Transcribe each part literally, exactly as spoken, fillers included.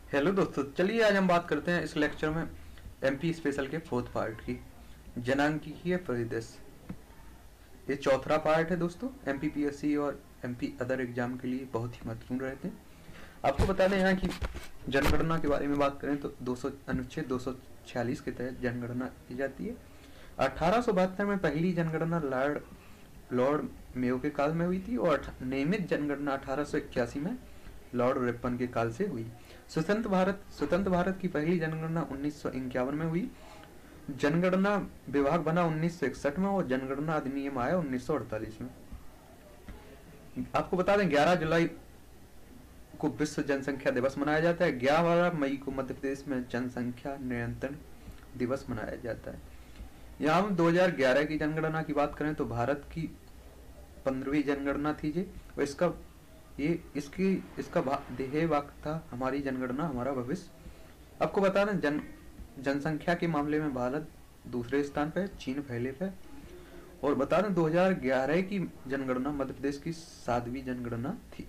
Hello दोस्तों, चलिए आज हम बात करते हैं इस लेक्चर में एमपी स्पेशल के फोर्थ पार्ट की जनांकीय परिदृश्य। ये चौथा पार्ट है दोस्तों। एमपीपीएससी और एमपी अदर एग्जाम के लिए बहुत ही महत्वपूर्ण रहते हैं। आपको बता दें यहाँ की जनगणना के बारे में बात करें तो दो सौ अनुच्छेद दो सौ छियालीस के तहत जनगणना की जाती है। अठारह सौ बहत्तर में पहली जनगणना लॉर्ड लॉर्ड मेयो के काल में हुई थी और नियमित जनगणना अठारह सौ इक्यासी में लॉर्ड रिपन के काल से हुई। स्वतंत्र भारत स्वतंत्र भारत की पहली जनगणना उन्नीस सौ इक्यावन में हुई। जनगणना विभाग बना उन्नीस सौ इकसठ में और जनगणना अधिनियम आया उन्नीस सौ अड़तालीस में। आपको बता दें ग्यारह जुलाई को विश्व जनसंख्या दिवस मनाया जाता है। ग्यारह मई को मध्य प्रदेश में जनसंख्या नियंत्रण दिवस मनाया जाता है। यहाँ हम दो हज़ार ग्यारह की जनगणना की बात करें तो भारत की पंद्रहवीं जनगणना थी जी। और इसका ये इसकी इसका ध्येय वाक्य था हमारी जनगणना हमारा भविष्य। आपको बता दें जन जनसंख्या के मामले में भारत दूसरे स्थान पे, चीन पहले पे। और बता दें दो हज़ार ग्यारह की जनगणना मध्य प्रदेश की सातवीं जनगणना थी।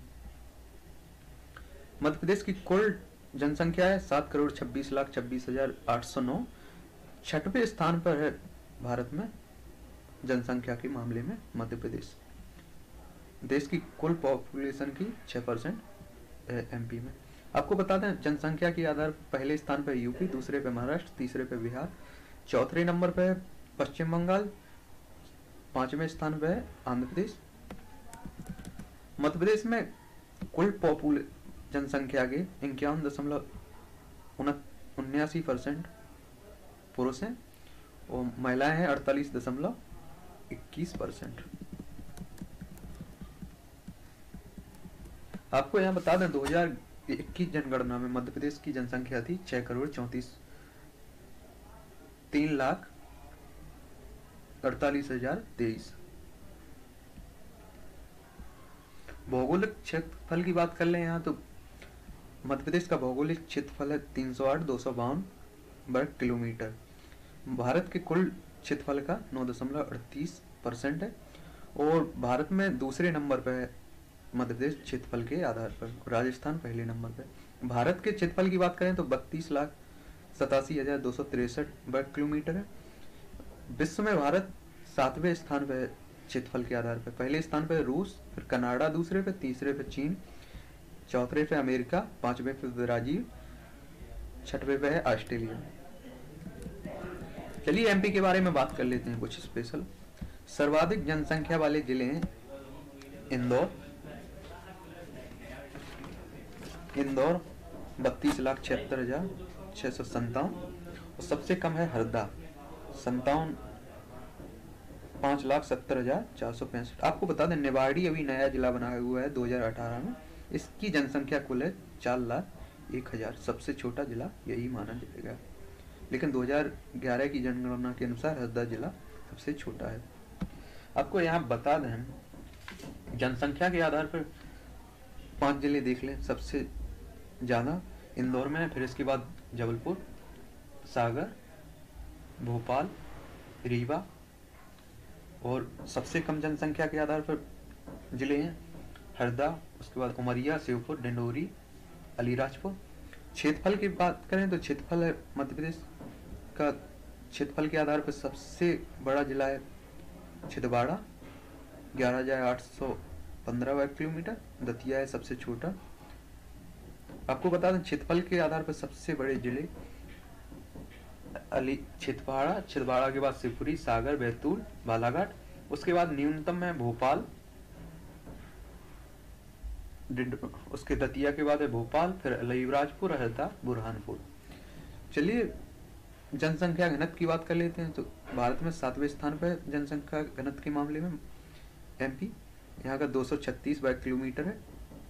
मध्य प्रदेश की कुल जनसंख्या है सात करोड़ छब्बीस लाख छब्बीस हजार आठ सौ नौ। छठवें स्थान पर है भारत में जनसंख्या के मामले में मध्य प्रदेश। देश की कुल पॉपुलेशन की छह परसेंट एमपी में। आपको बता दें जनसंख्या के आधार पहले स्थान पर यूपी, दूसरे पे महाराष्ट्र, तीसरे पे बिहार, चौथे नंबर पे पश्चिम बंगाल, पांचवें स्थान पे है आंध्र प्रदेश। मध्य प्रदेश में कुल पॉपुल जनसंख्या के इक्यावन दशमलव उन्यासी परसेंट पुरुष हैं और महिलाएं हैं अड़तालीस दशमलव इक्कीस परसेंट। आपको यहाँ बता दें दो हज़ार इक्कीस जनगणना में मध्य प्रदेश की जनसंख्या थी छह करोड़ चौंतीस तीन लाख अड़तालीस हजार तेईस। भौगोलिक क्षेत्रफल की बात कर ले यहाँ तो मध्य प्रदेश का भौगोलिक क्षेत्रफल है तीन सौ आठ दो सौ बावन वर्ग किलोमीटर। भारत के कुल क्षेत्रफल का नौ दशमलव अड़तीस परसेंट है और भारत में दूसरे नंबर पर है मध्य प्रदेश क्षेत्रफल के आधार पर। राजस्थान पहले नंबर पर। भारत के क्षेत्रफल की बात करें तो बत्तीस लाख सतासी हजार दो सौ तिरसठ वर्ग किलोमीटर है। विश्व में भारत सातवें स्थान पर क्षेत्रफल के आधार पर। पहले स्थान पर रूस, फिर कनाडा दूसरे पे, तीसरे पे चीन, चौथे पे अमेरिका, पांचवें पे ब्राजील, छठवें पे है ऑस्ट्रेलिया। चलिए एमपी के बारे में बात कर लेते हैं कुछ स्पेशल। सर्वाधिक जनसंख्या वाले जिले हैं इंदौर इंदौर बत्तीस लाख छिहत्तर हजार छह सौ संतावन और सबसे कम है हरदा संतावन पांच लाख सत्तर हजार चार सौ पैंसठ। आपको बता दें निवाड़ी अभी नया जिला बनाया हुआ है दो हज़ार अठारह में। इसकी जनसंख्या कुल है चार लाख एक हजार। सबसे छोटा जिला यही माना जाएगा, लेकिन दो हज़ार ग्यारह की जनगणना के अनुसार हरदा जिला सबसे छोटा है। आपको यहाँ बता दें जनसंख्या के आधार पर पांच जिले देख लें। सबसे ज्यादा इंदौर में है, फिर इसके बाद जबलपुर, सागर, भोपाल, रीवा और सबसे कम जनसंख्या के आधार पर जिले हैं हरदा, उसके बाद उमरिया, श्योपुर, डिंडोरी, अलीराजपुर। क्षेत्रफल की बात करें तो क्षेत्रफल है मध्य प्रदेश का क्षेत्रफल के आधार पर सबसे बड़ा जिला है छिंदवाड़ा ग्यारह हजार आठ सौ पंद्रह वर्ग किलोमीटर। दतिया है सबसे छोटा। आपको बता दें क्षेत्रफल के आधार पर सबसे बड़े जिले अली छिंदवाड़ा, छिंदवाड़ा के बाद शिवपुरी, सागर, बैतूल, बालाघाट। उसके बाद न्यूनतम है भोपाल, उसके दतिया के बाद है भोपाल, फिर अलीराजपुर, हरदा, बुरहानपुर। चलिए जनसंख्या घनत्व की बात कर लेते हैं तो भारत में सातवें स्थान पर जनसंख्या घनत्व के मामले में एमपी। यहाँ का दो सौ छत्तीस वर्ग किलोमीटर है।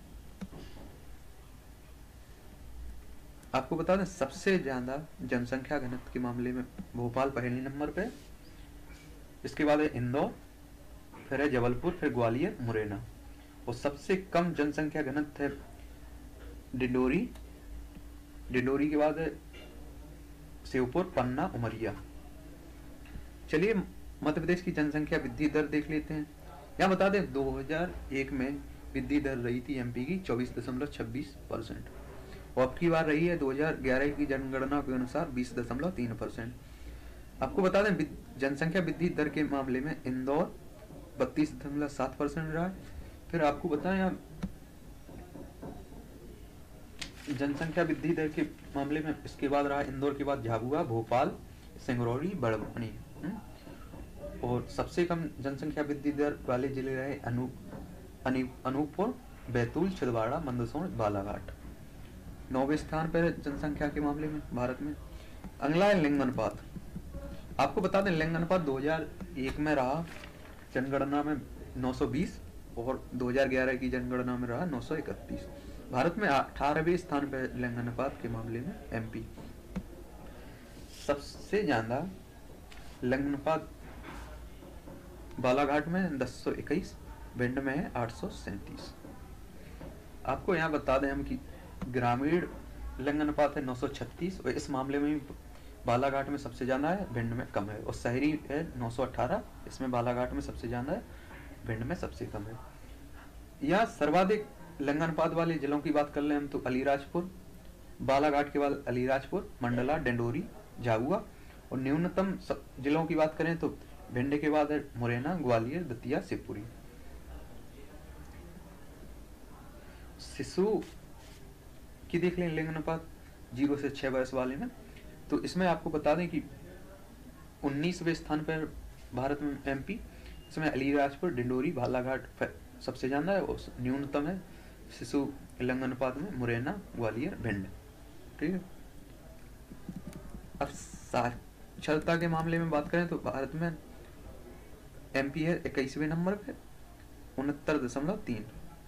आपको बता दें सबसे ज्यादा जनसंख्या घनत्व के मामले में भोपाल पहले नंबर पे, इसके बाद है इंदौर, फिर है जबलपुर, फिर ग्वालियर, मुरैना। और सबसे कम जनसंख्या घनत्व है डिंडोरी डिंडोरी के बाद है श्योपुर, पन्ना, उमरिया। चलिए मध्य प्रदेश की जनसंख्या वृद्धि दर देख लेते हैं। यहाँ बता दें दो हज़ार एक में वृद्धि दर रही थी एमपी की चौबीस दशमलव छब्बीस परसेंट और अब की बार रही है दो हज़ार ग्यारह की जनगणना के अनुसार बीस दशमलव तीन परसेंट। आपको बता दें जनसंख्या वृद्धि दर के मामले में इंदौर बत्तीस दशमलव सात परसेंट रहा है। फिर आपको बताएं आप जनसंख्या वृद्धि दर के मामले में इसके बाद रहा इंदौर के बाद झाबुआ, भोपाल, सिंगरौली, बड़वानी। और सबसे कम जनसंख्या वृद्धि दर वाले जिले रहे अनु अनूपपुर, बैतूल, छिंदवाड़ा, मंदसौर, बालाघाट। नौवे स्थान पर जनसंख्या के मामले में भारत में। अगला है लिंग अनुपात। आपको बता दें लिंग अनुपात दो हज़ार एक में रहा जनगणना में नौ सौ बीस और दो हज़ार ग्यारह की जनगणना में रहा नौ सौ इकतीस। भारत में अठारहवें स्थान पर लिंग अनुपात के मामले में एमपी। सबसे ज्यादा लिंग अनुपात बालाघाट में दस सौ इक्कीस, भिंड में है आठ सौ सैंतीस। आपको यहाँ बता दें हम कि ग्रामीण लिंग अनुपात है नौ सौ छत्तीस और इस मामले में बालाघाट में सबसे ज्यादा है, भिंड में कम है। और शहरी है नौ सौ अठारह, इसमें बालाघाट में सबसे ज्यादा है, भिंड में सबसे कम है। यहाँ सर्वाधिक लिंग अनुपात वाले जिलों की बात कर लें हम तो अलीराजपुर, बालाघाट के बाद अलीराजपुर, मंडला, डिंडोरी, झाबुआ। और न्यूनतम जिलों की बात करें तो भिंड के बाद है मुरैना, ग्वालियर, दतिया, शिवपुरी। शिशु की देख लें लिंग अनुपात जीरो से छह वर्ष वाले में, तो इसमें आपको बता दें कि उन्नीसवें स्थान पर भारत में एमपी। इसमें अलीराजपुर, डिंडोरी, बालाघाट सबसे ज्यादा है और न्यूनतम है शिशु लिंग अनुपात में मुरैना, ग्वालियर, भिंड। ठीक है। अब साक्षरता के मामले में बात करें तो भारत में एमपी है इक्कीसवें नंबर पे उनहत्तर दशमलव तीन।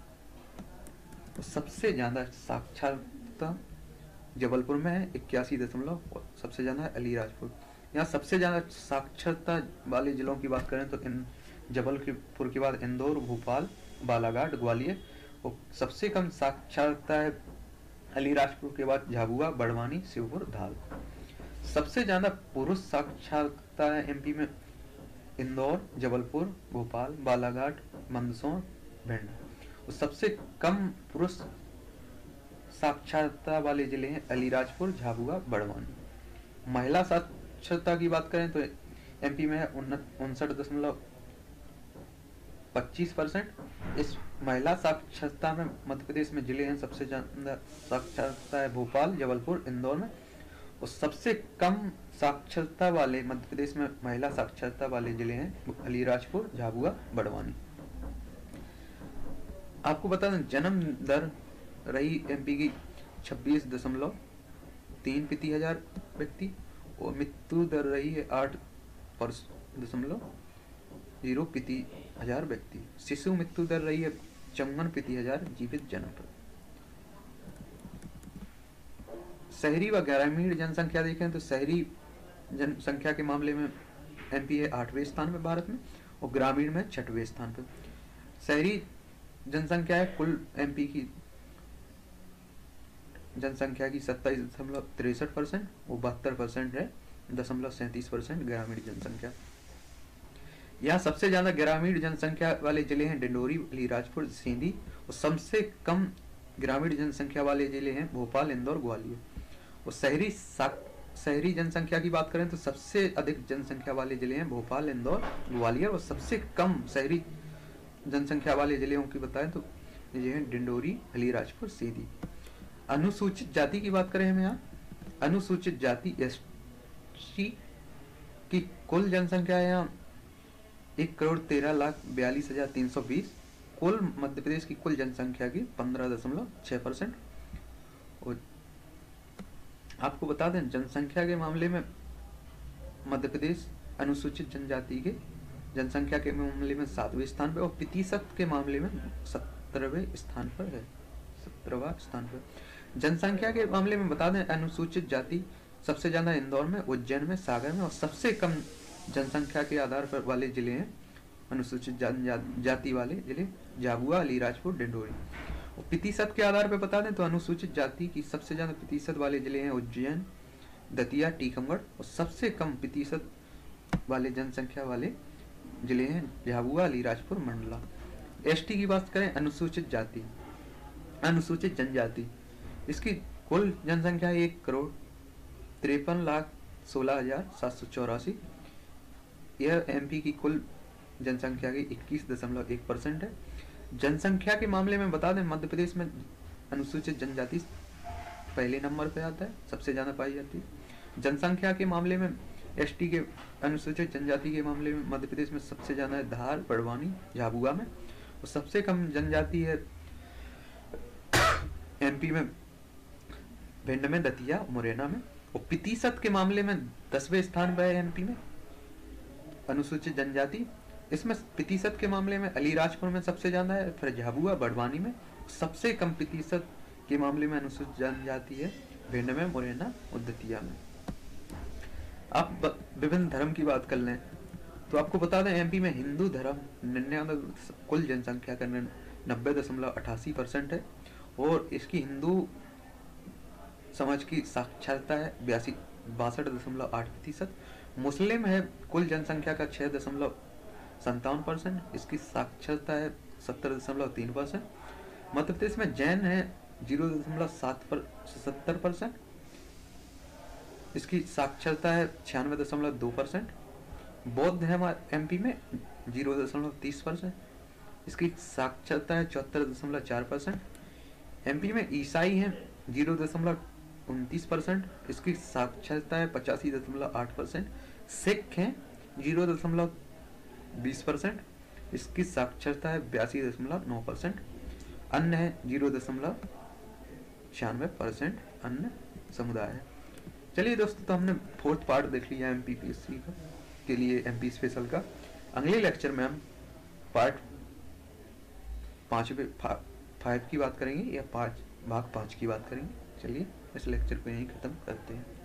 सबसे ज्यादा साक्षरता जबलपुर में है इक्यासी दशमलव, सबसे ज्यादा है अलीराजपुर। यहाँ सबसे ज्यादा साक्षरता वाले जिलों की बात करें तो इन जबलपुर के बाद इंदौर, भोपाल, बालाघाट, ग्वालियर। और सबसे कम साक्षरता है अलीराजपुर के बाद झाबुआ, बड़वानी, शिवपुर, धार। सबसे ज्यादा पुरुष साक्षरता है एमपी में इंदौर, जबलपुर, भोपाल, बालाघाट, मंदसौर, भिंड। और सबसे कम पुरुष साक्षरता वाले जिले हैं अलीराजपुर, झाबुआ, बड़वानी। महिला साक्षरता की बात करें तो एमपी में है उनसठ दशमलव पच्चीस परसेंट। इस महिला साक्षरता में मध्य प्रदेश में जिले हैं सबसे ज्यादा साक्षरता है भोपाल, जबलपुर, इंदौर में। और सबसे कम साक्षरता वाले मध्य प्रदेश में महिला साक्षरता वाले जिले हैं अलीराजपुर, झाबुआ, बड़वानी। आपको बता दें जन्म दर रही एमपी की छब्बीस दशमलव तीन प्रति हजार व्यक्ति और मृत्यु दर रही है आठ दशमलव जीरो प्रति हजार व्यक्ति। शिशु मृत्यु दर रही है चौवन प्रति हजार जीवित जन्म पर। शहरी व ग्रामीण जनसंख्या देखें तो शहरी जनसंख्या के मामले में एमपी है आठवें स्थान पे भारत में और ग्रामीण में छठवें स्थान पे। शहरी जनसंख्या है कुल एमपी की जनसंख्या की सत्ताईस दशमलव तिरसठ परसेंट और बहत्तर परसेंट है दशमलव सैंतीस परसेंट ग्रामीण जनसंख्या। यहाँ सबसे ज्यादा ग्रामीण जनसंख्या वाले जिले हैं डिंडोरी, अलीराजपुर, सींधी। और सबसे कम ग्रामीण जनसंख्या वाले जिले हैं भोपाल, इंदौर, ग्वालियर। और शहरी शहरी जनसंख्या की बात करें तो सबसे अधिक जनसंख्या वाले जिले हैं भोपाल, इंदौर, ग्वालियर। और सबसे कम शहरी जनसंख्या वाले जिलों की बताएं तो ये हैं डिंडोरी, अलीराजपुर, सीधी। अनुसूचित जाति की बात करें हम यहाँ अनुसूचित जाति एस टी की कुल जनसंख्या है यहाँ एक करोड़ तेरह लाख बयालीस हजार तीन सौ बीस। कुल मध्य प्रदेश की कुल जनसंख्या की पंद्रह दशमलव छह परसेंट। और आपको बता दें जनसंख्या के मामले में मध्य प्रदेश अनुसूचित जनजाति के जनसंख्या के मामले में सातवें स्थान पर और प्रतिशत के मामले में सत्रहवें स्थान पर है सत्रहवां स्थान पर। जनसंख्या के मामले में बता दें अनुसूचित जाति सबसे ज्यादा इंदौर में, उज्जैन में, सागर में। और सबसे कम जनसंख्या के आधार पर वाले जिले हैं अनुसूचित जाति वाले जिले झाबुआ, अलीराजपुर, डिंडोरी। और प्रतिशत के आधार पर बता दें तो अनुसूचित जाति की सबसे ज्यादा प्रतिशत वाले जिले हैं उज्जैन, दतिया, टीकमगढ़। और सबसे कम प्रतिशत वाले जनसंख्या वाले जिले हैं झाबुआ, अलीराजपुर, मंडला। एसटी की बात करें अनुसूचित जाति अनुसूचित जनजाति इसकी कुल जनसंख्या एक करोड़ तिरपन लाख सोलह हजार सात सौ चौरासी। यह एमपी की कुल जनसंख्या की इक्कीस दशमलव एक परसेंट है। जनसंख्या के मामले में बता दें, मध्य प्रदेश में अनुसूचित जनजाति पहले नंबर पे आता है, सबसे ज्यादा पाई जाती है। जनसंख्या के मामले में एसटी के अनुसूचित जनजाति के मामले में मध्य प्रदेश में सबसे ज्यादा है धार, बड़वानी, झाबुआ में, और सबसे कम जनजाति है एमपी में भिंड में, दतिया, मुरैना में। और प्रतिशत के मामले में दसवें स्थान पर है एमपी में अनुसूचित जनजाति। इसमें प्रतिशत के मामले में अलीराजपुर में सबसे ज्यादा है, फिर झाबुआ, बड़वानी में। सबसे कम प्रतिशत के मामले में अनुसूचित जनजाति है भिंड में, मुरैना और दतिया में। अब विभिन्न धर्म की बात कर लें तो आपको बता दें एमपी में हिंदू धर्म निन्यानवे कुल जनसंख्या का नब्बे दशमलव अठासी परसेंट है, और इसकी हिंदू समाज की साक्षरता है बयासी बासठ दशमलव आठ प्रतिशत। मुस्लिम है कुल जनसंख्या का छह दशमलव संतावन परसेंट, इसकी साक्षरता है सत्तर दशमलव तीन परसेंट। मध्य प्रदेश में जैन है जीरो दशमलव सात पर सत्तर परसेंट, इसकी साक्षरता है छियानवे दशमलव दो परसेंट। बौद्ध है एमपी में जीरो दशमलव तीस परसेंट, इसकी साक्षरता है चौहत्तर दशमलव चार परसेंट। एमपी में ईसाई है जीरो दशमलव उनतीस परसेंट, इसकी साक्षरता है पचासी दशमलव आठ परसेंट। सिख हैं जीरो दशमलव बीस परसेंट, इसकी साक्षरता है बयासी दशमलव नौ परसेंट। अन्य है जीरो दशमलव छियानवे परसेंट अन्य समुदाय है। चलिए दोस्तों, तो हमने फोर्थ पार्ट देख लिया M P P S C का के लिए एमपी स्पेशल का। अगले लेक्चर में हम पार्ट पाँचवें फाइव की बात करेंगे या पाँच भाग पाँच की बात करेंगे। चलिए इस लेक्चर को यहीं खत्म करते हैं।